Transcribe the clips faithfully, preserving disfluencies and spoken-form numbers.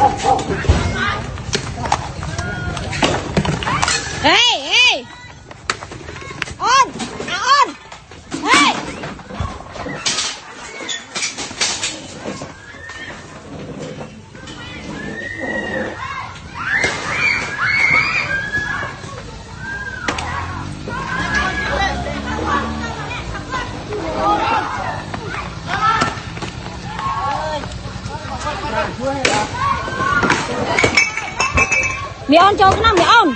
Ê, ê. On, à on. Ê. Mày on cho cái nào mày on.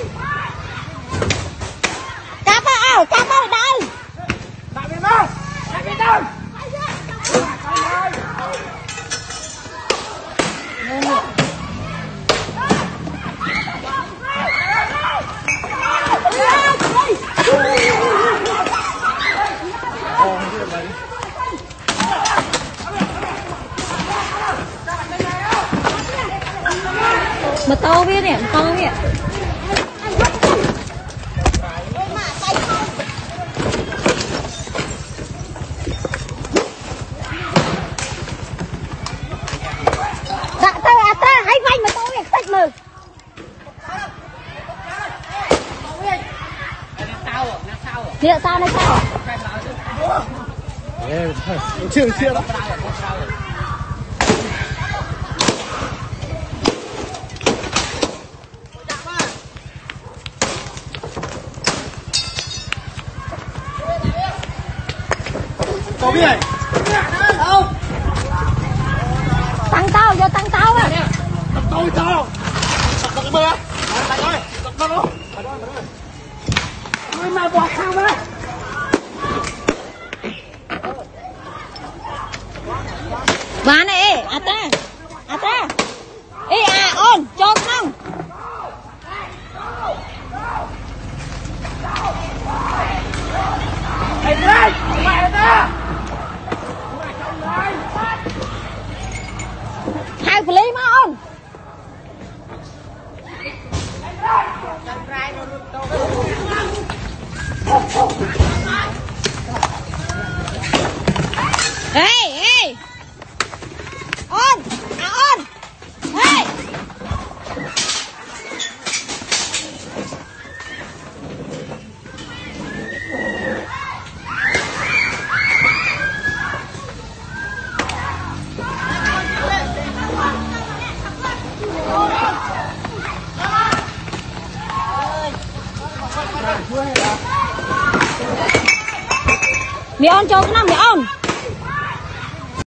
Cáp á, cáp á, đây. Bạn đi mà. Bạn đi đâu? Mà to biết nè, to biết. Dạ tao à ta hay vay mà to biết tách mờ. Địa sao nó sao? Chưa chưa đó. Có biết này. Đâu? Tăng tao vô tăng tao á. Tập tôi sao? Tập cái bơ á. Lại thôi. Tập nó luôn. Lại thôi, lại thôi. Ngươi mà bỏ sao mà. Bà này ê, à ta. À ta. Ê à on, cho không. Ê đây, mẹ ta. Hai phụ lý mà on. Ê, ê. On, à on. Ê. Mày on cho cái nào mày on.